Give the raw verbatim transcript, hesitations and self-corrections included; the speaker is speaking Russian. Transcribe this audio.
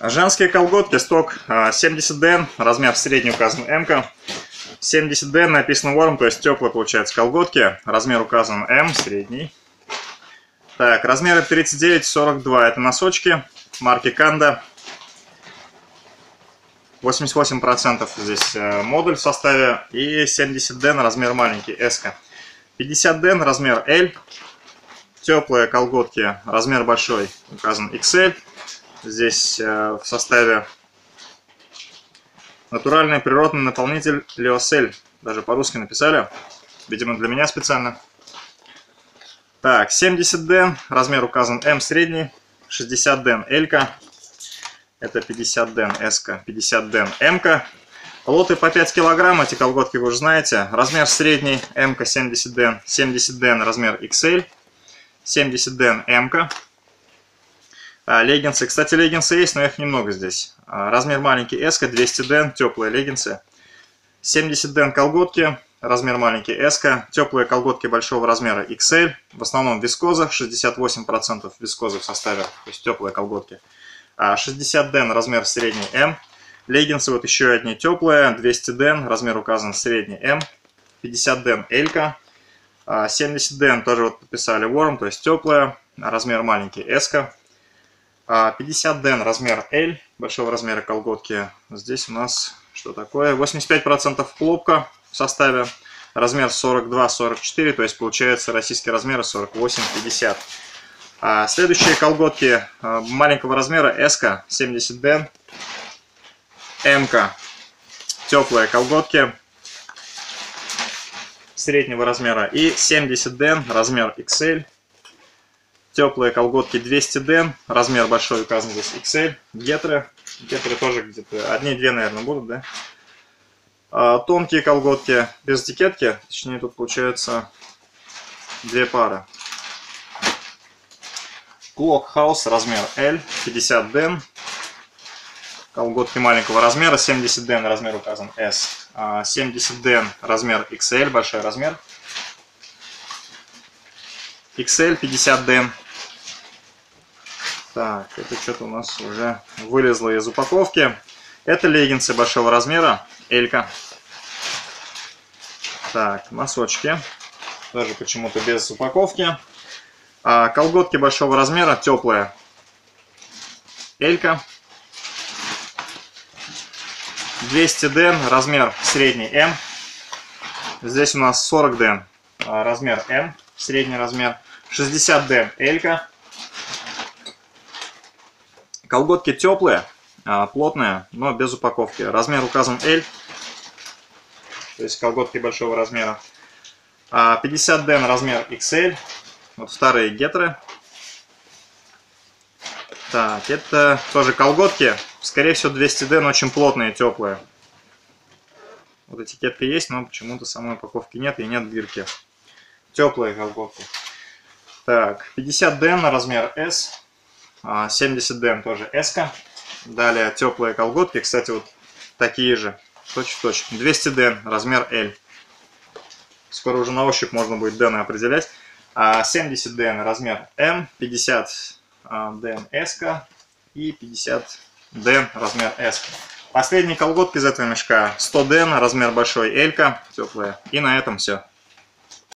Женские колготки, сток семьдесят дэн, размер средний указан М. семьдесят дэн написано warm, то есть теплые получается колготки. Размер указан М, средний. Так, размеры тридцать девять сорок два, это носочки марки Канда. восемьдесят восемь процентов здесь модуль в составе. И семьдесят дэн, размер маленький, эс. пятьдесят дэн, размер L. Теплые колготки, размер большой, указан икс эль. Здесь в составе натуральный природный наполнитель Lyocell. Даже по-русски написали. Видимо, для меня специально. Так, семьдесят дэн, размер указан М, средний. шестьдесят дэн, L. Это пятьдесят дэн, эс. пятьдесят дэн, М. Лоты по пять килограмм, эти колготки вы уже знаете. Размер средний, М, семьдесят дэн. семьдесят дэн, размер икс эль. семьдесят дэн, М. Леггинсы. Кстати, леггинсы есть, но их немного здесь. Размер маленький, эс. двести дэн, теплые леггинсы. семьдесят дэн колготки, размер маленький, эс. Теплые колготки большого размера, икс эль. В основном вискоза, шестьдесят восемь процентов вискозы в составе, то есть теплые колготки. шестьдесят дэн, размер средний, М. Леггинсы вот еще одни теплые, двести дэн, размер указан средний, М. пятьдесят дэн, L. семьдесят дэн тоже вот подписали warm, то есть теплые, размер маленький, эс. пятьдесят дэн, размер L, большого размера колготки. Здесь у нас что такое? восемьдесят пять процентов хлопка в составе, размер сорок два сорок четыре, то есть получается российские размеры сорок восемь пятьдесят. А следующие колготки маленького размера, эс, семьдесят дэн, М, теплые колготки среднего размера, и семьдесят дэн, размер икс эль. Теплые колготки двести дэн, размер большой указан здесь икс эль. Гетры, гетры тоже где-то одни-две, наверное, будут, да? А, тонкие колготки без этикетки, точнее тут получается две пары. Клокхаус, размер L, пятьдесят дэн. Колготки маленького размера, семьдесят дэн, размер указан S. семьдесят дэн, размер икс эль, большой размер. икс эль, пятьдесят дэн. Так, это что-то у нас уже вылезло из упаковки. Это леггинсы большого размера, L. Так, носочки. Тоже почему-то без упаковки. А, колготки большого размера, теплые, L. двести дэн, размер средний, М. Здесь у нас сорок дэн, размер М, средний размер. шестьдесят дэн, L. Колготки теплые, плотные, но без упаковки. Размер указан L, то есть колготки большого размера. пятьдесят дэн, размер икс эль. Вот старые гетры. Так, это тоже колготки. Скорее всего двести дэн, очень плотные, теплые. Вот этикетка есть, но почему-то самой упаковки нет и нет бирки. Теплые колготки. Так, пятьдесят дэн, размер S. семьдесят дэн тоже S. Далее теплые колготки, кстати, вот такие же, точь-в-точь. двести дэн, размер L. Скоро уже на ощупь можно будет дэн определять. семьдесят дэн, размер M. пятьдесят дэн S и пятьдесят дэн, размер S. Последние колготки из этого мешка. сто дэн, размер большой, L. Теплые. И на этом все.